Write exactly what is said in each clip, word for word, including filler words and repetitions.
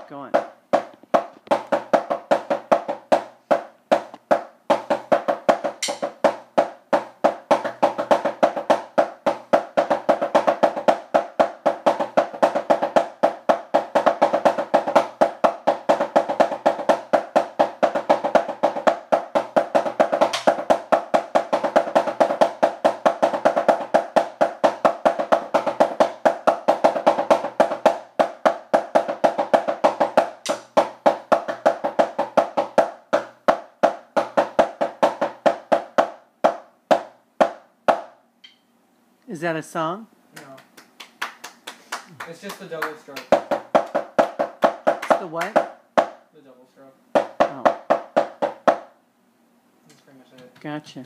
Go on. Is that a song? No. It's just the double stroke. It's the what? The double stroke. Oh. That's pretty much it. Gotcha.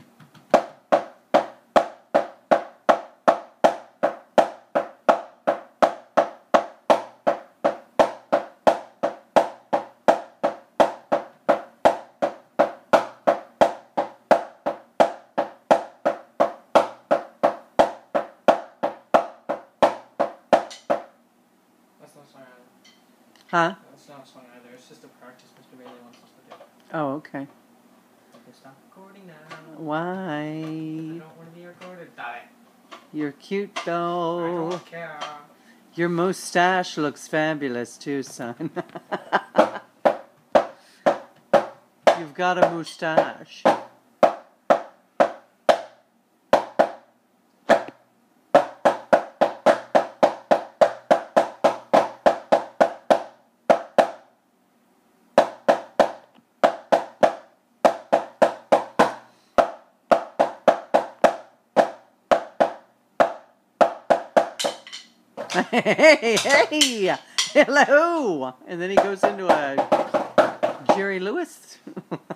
That's not a song either. Huh? That's not a song either. It's just a practice Mister Bailey wants us to do. Oh, okay. You can stop recording now. Why? I don't want to be recorded. Die. You're cute I though. don't care. Your mustache looks fabulous too, son. You've got a mustache. Hey, hey, hello. And then he goes into a Jerry Lewis.